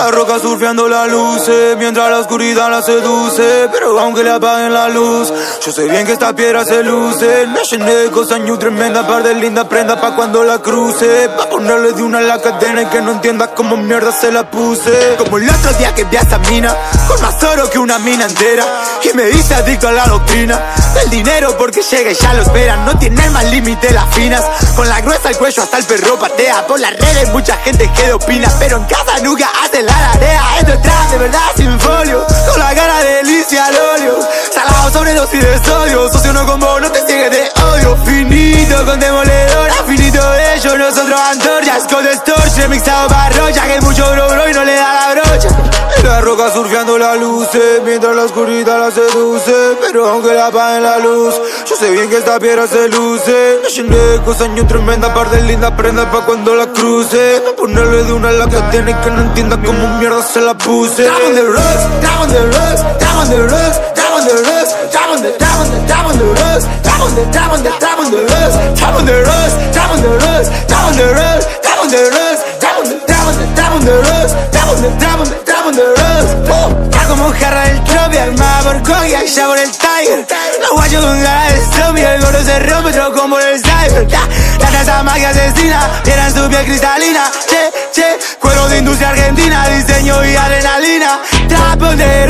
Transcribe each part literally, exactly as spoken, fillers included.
La roca surfeando las luces, mientras la oscuridad la seduce. Pero aunque le apaguen la luz, yo sé bien que esta piedra se luce. Me llené de cosas new tremendas, par de lindas prendas pa' cuando la cruce. Pa' ponerle de una en la cadena y que no entiendas cómo mierda se la puse. Como el otro día que vi a esa mina, con más oro que una mina entera. Y me hice adicto a la doctrina del dinero porque llega y ya lo esperan. No tiene más límite las finas, con la gruesa al cuello hasta el perro patea. Por las redes mucha gente que opina, pero en casa nunca hace la tarea. Esto es trap de verdad sin folio, con la cara de delicia al óleo. Salado sobre dosis de sodio, socio no con vos, no te ciegues de odio. Finito con demoledora, finito de ellos, nosotros antorchas. Con distortion mixado parrocha, que mucho bro bro y no le da la brocha. La roca surfeando las luces, mientras la oscuridad la seduce. Pero aunque le apaguen la luz, yo sé bien que esta piedra se luce. Me llené de cosas new tremendas, par de lindas prendas pa' cuando la cruce. Pa' ponerle de una en la cadena y que no entienda cómo mierda se la puse. Down on the rocks, down on the rocks, down on the rocks, down on the rocks, down on the, down on the, down on the rocks, down on the, down on the, down on the rocks, down on the rocks, down on the rocks, down on the rocks, down on the rocks, down on the, down on the, down on the rocks, down on the, down on the, down on the rocks. Está como jarra del tropia, armada por cogia, ya por el Tiger. Los guayos con cara de zombie, el gordo se rompe, otro como el cyber. La taza magia asesina, tienen su piel cristalina. Che, che, cuero de industria argentina, diseño y adrenalina. Trap on the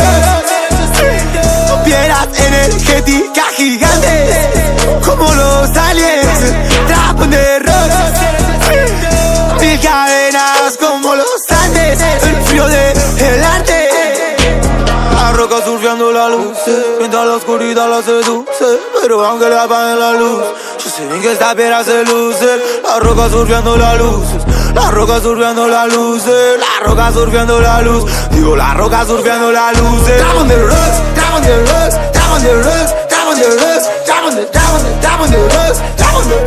rocks, piedras energéticas gigantes, como los aliens. Trap on the rocks, mil cadenas como los Andes, el frío del arte. La roca surfeando la luz, mientras la oscuridad la seduce. Pero aunque le apaguen la luz, yo sé bien que esta piedra se luce. La roca surfeando la luz, la roca surfeando la luz, la roca surfeando la luz. Digo la roca surfeando la luz. Down on the rocks, down on the rocks, down on the rocks, down on the rocks, down on the, down on the, down on the rocks, down on the